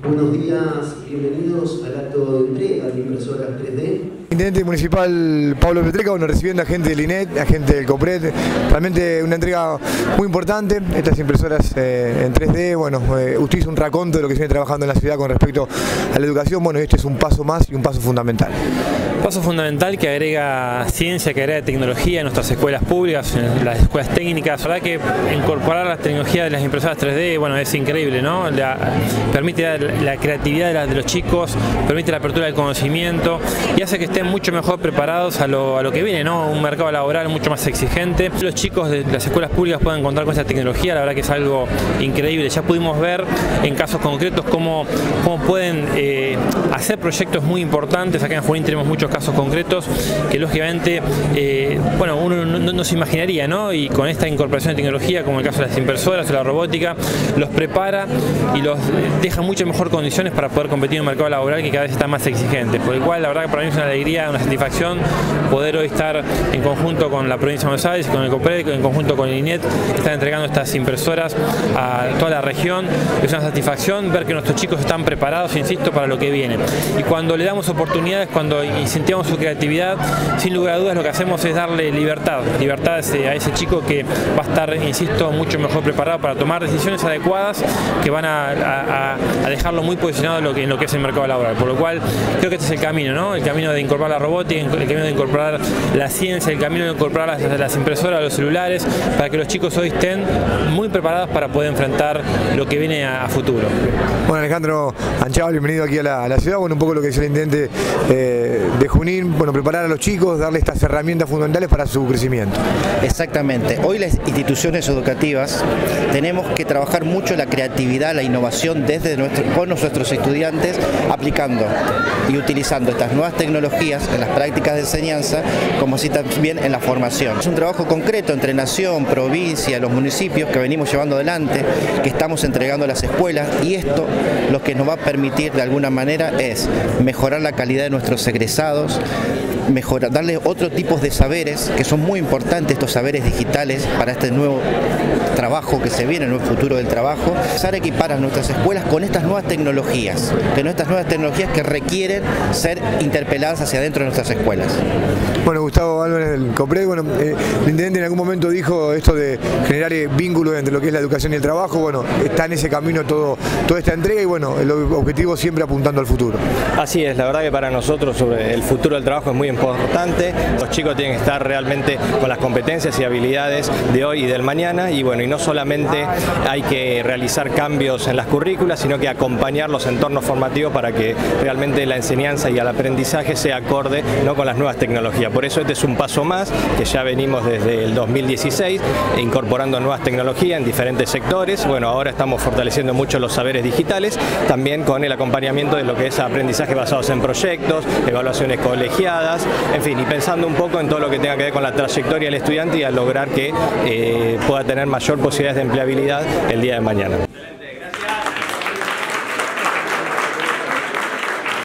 Buenos días, bienvenidos al acto de entrega de impresoras 3D. Intendente municipal Pablo Petreca, recibiendo a gente del INET, a gente del COPRED, realmente una entrega muy importante. Estas impresoras en 3D, usted hizo un raconto de lo que se viene trabajando en la ciudad con respecto a la educación, este es un paso más y un paso fundamental. Paso fundamental que agrega ciencia, que agrega tecnología en nuestras escuelas públicas, en las escuelas técnicas. La verdad que incorporar la tecnología de las impresoras 3D, es increíble, ¿no? Permite la creatividad de los chicos, permite la apertura del conocimiento y hace que estén mucho mejor preparados a lo que viene, ¿no? Un mercado laboral mucho más exigente. Los chicos de las escuelas públicas pueden contar con esa tecnología, la verdad que es algo increíble. Ya pudimos ver en casos concretos cómo pueden hacer proyectos muy importantes. Acá en Junín tenemos muchos casos concretos que lógicamente uno no se imaginaría, ¿no? Y con esta incorporación de tecnología, como el caso de las impresoras o la robótica, los prepara y los deja mucho mejor condiciones para poder competir en un mercado laboral que cada vez está más exigente. Por el cual la verdad que para mí es una alegría, una satisfacción poder hoy estar en conjunto con la provincia de Buenos Aires, con el COPRED, en conjunto con el INET, están entregando estas impresoras a toda la región. Es una satisfacción ver que nuestros chicos están preparados, insisto, para lo que viene. Y cuando le damos oportunidades, cuando incentivamos su creatividad, sin lugar a dudas lo que hacemos es darle libertad a ese chico que va a estar, insisto, mucho mejor preparado para tomar decisiones adecuadas que van a dejarlo muy posicionado en lo que es el mercado laboral. Por lo cual creo que este es el camino, ¿no? El camino de incorporar la robótica, el camino de incorporar la ciencia, el camino de incorporar las impresoras, los celulares, para que los chicos hoy estén muy preparados para poder enfrentar lo que viene a futuro. Bueno, Alejandro Anchaval, bienvenido aquí a la ciudad. Un poco lo que dice el intendente de Junín, preparar a los chicos, darle estas herramientas fundamentales para su crecimiento. Exactamente. Hoy las instituciones educativas tenemos que trabajar mucho la creatividad, la innovación con nuestros estudiantes, aplicando y utilizando estas nuevas tecnologías en las prácticas de enseñanza, como así también en la formación. Es un trabajo concreto entre nación, provincia, los municipios que venimos llevando adelante, que estamos entregando a las escuelas, y esto lo que nos va a permitir de alguna manera es mejorar la calidad de nuestros egresados, darle otros tipos de saberes que son muy importantes, estos saberes digitales para este nuevo trabajo que se viene, el nuevo futuro del trabajo. Empezar a equipar a nuestras escuelas con estas nuevas tecnologías, que requieren ser interpeladas hacia adentro de nuestras escueas. Gustavo Álvarez del COPRED, el intendente en algún momento dijo esto de generar vínculos entre lo que es la educación y el trabajo. Está en ese camino toda esta entrega y el objetivo siempre apuntando al futuro. Así es, la verdad que para nosotros sobre el futuro del trabajo es muy importante. Los chicos tienen que estar realmente con las competencias y habilidades de hoy y del mañana, y no solamente hay que realizar cambios en las currículas, sino que acompañar los entornos formativos para que realmente la enseñanza y el aprendizaje sea acorde, ¿no?, con las nuevas tecnologías. Por eso este es un paso más que ya venimos desde el 2016 incorporando nuevas tecnologías en diferentes sectores. Ahora estamos fortaleciendo mucho los saberes digitales, también con el acompañamiento de lo que es aprendizaje basados en proyectos, evaluaciones colegiadas, en fin, y pensando un poco en todo lo que tenga que ver con la trayectoria del estudiante y a lograr que pueda tener mayor posibilidades de empleabilidad el día de mañana.